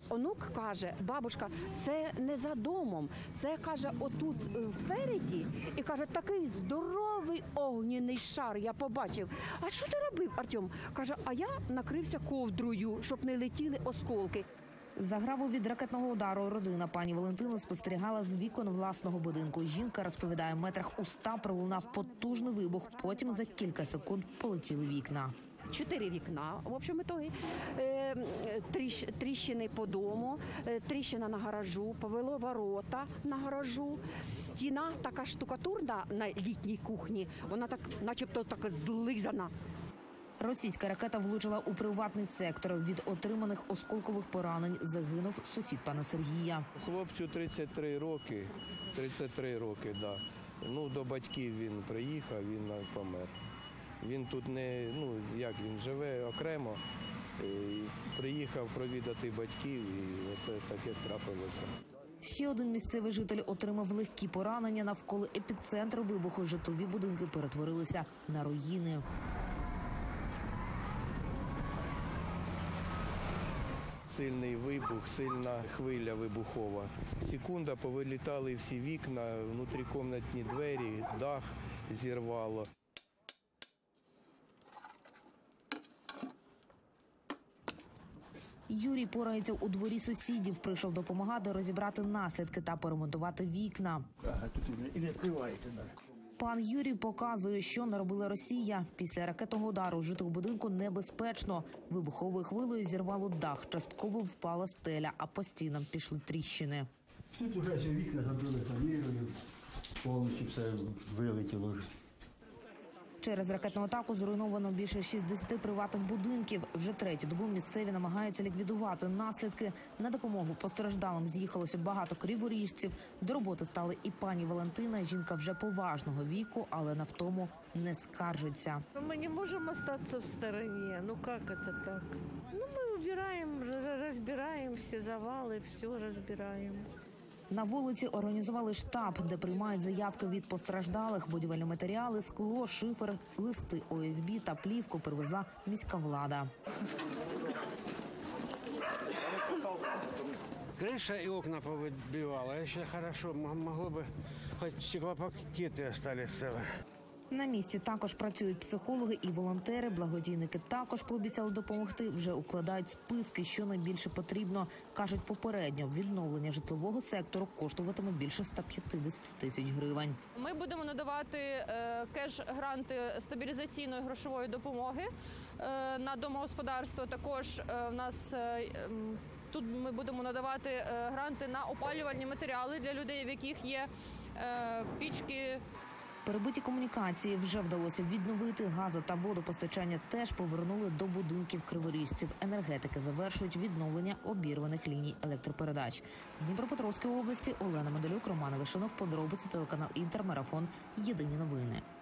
онук каже, бабушка, це не за домом, це, каже, отут впереді, і каже, такий здоровий огняний шар я побачив. А що ти робив, Артем? Каже, а я накрився ковдрою, щоб не летіли осколки. Заграву від ракетного удару родина пані Валентини спостерігала з вікон власного будинку. Жінка розповідає, метрах у 100 пролунав потужний вибух, потім за кілька секунд полетіли вікна. 4 вікна, в общем итоге, тріщини по дому, тріщина на гаражу, повело ворота на гаражу, стіна така штукатурна на літній кухні, вона так, начебто так злизана. Російська ракета влучила у приватний сектор. Від отриманих осколкових поранень загинув сусід пана Сергія. Хлопцю 33 роки, да. Ну, до батьків він приїхав, він помер. Він тут не, він живе окремо, приїхав провідати батьків, і оце таке трапилося. Ще один місцевий житель отримав легкі поранення. Навколо епіцентру вибуху житлові будинки перетворилися на руїни. Сильний вибух, сильна хвиля вибухова. Секунда, повилітали всі вікна, внутрікімнатні двері, дах зірвало. Юрій порається у дворі сусідів. Прийшов допомагати розібрати наслідки та поремонтувати вікна. Тут і не відкривається. Пан Юрій показує, що наробила Росія. Після ракетного удару жити у будинку небезпечно. Вибуховою хвилею зірвало дах, частково впала стеля, а по стінам пішли тріщини. Тут вже вікна забили фанерою, повністю все вилетіло. Через ракетну атаку зруйновано більше 60 приватних будинків. Вже третю добу місцеві намагаються ліквідувати наслідки. На допомогу постраждалим з'їхалося багато криворіжців. До роботи стали і пані Валентина. Жінка вже поважного віку, але на втому не скаржиться. Мы не можем остаться в стороне. Ну как это так? Ну мы убираем, разбираем все завалы, все разбираем. На вулиці організували штаб, де приймають заявки від постраждалих. Будівельні матеріали, скло, шифер, листи ОСБ та плівку привезла міська влада. Криша и окна повыбивала. Еще хорошо, могло бы хоть стеклопакеты остались целые. На місці також працюють психологи і волонтери. Благодійники також пообіцяли допомогти. Вже укладають списки, що найбільше потрібно. Кажуть, попередньо відновлення житлового сектору коштуватиме більше 150 тисяч гривень. Ми будемо надавати кеш-гранти стабілізаційної грошової допомоги на домогосподарство. Також в нас тут ми будемо надавати гранти на опалювальні матеріали для людей, в яких є пічки. Перебиті комунікації вже вдалося відновити. Газу та водопостачання теж повернули до будинків криворіжців. Енергетики завершують відновлення обірваних ліній електропередач. З Дніпропетровської області Олена Медалюк, Роман Вишинов, подробиці, телеканал Інтер, Марафон. Єдині новини.